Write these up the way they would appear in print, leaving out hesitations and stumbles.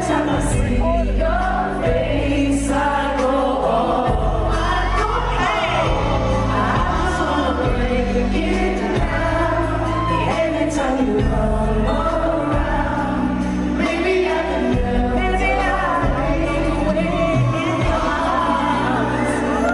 time I see your face, I go, oh, I go, hey. I just wanna break it down. Anytime you come around, maybe I can help. Maybe I'll break away in your arms.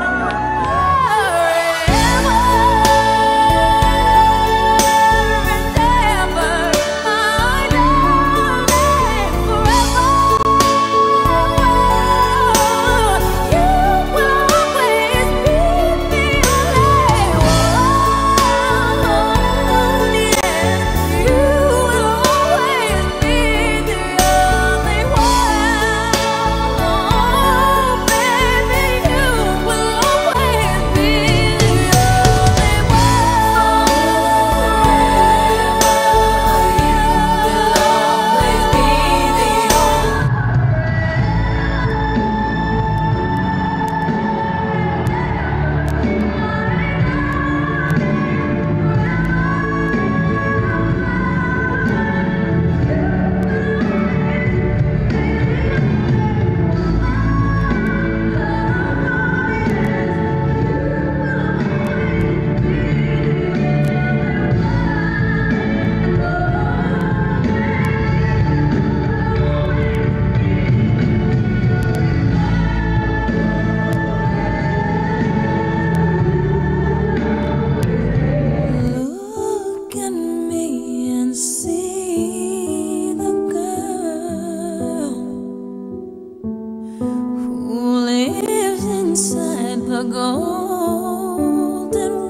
The golden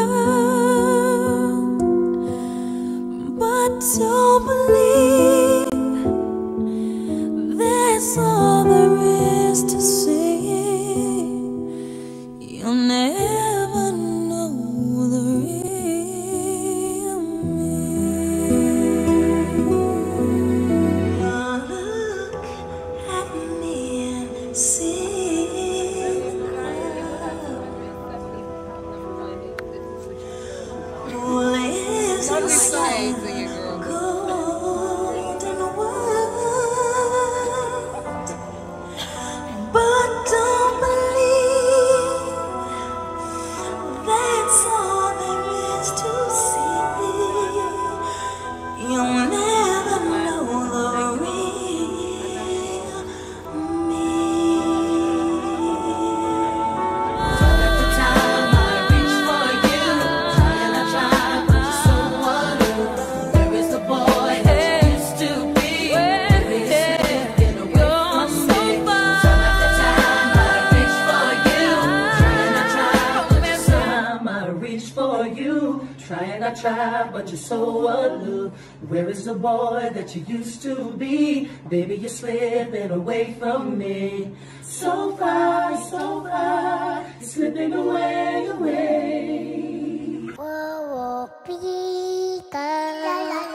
world, but don't believe that's all there is to see. You'll never know the real me. Look at me and see. Golden world, but don't believe that's all there is to see. You'll never know the real me. At the time I reach for you, and I try, but you're so aloof. Where is the boy that you used to be? Where is he getting away from me? Time after time I reach for you, and I try, but you're so Time I reach for you, try and I try, but you're so aloof. Where is the boy that you used to be? Baby, you're slipping away from me. So far, you're slipping away, away. Whoa, whoa, Peter.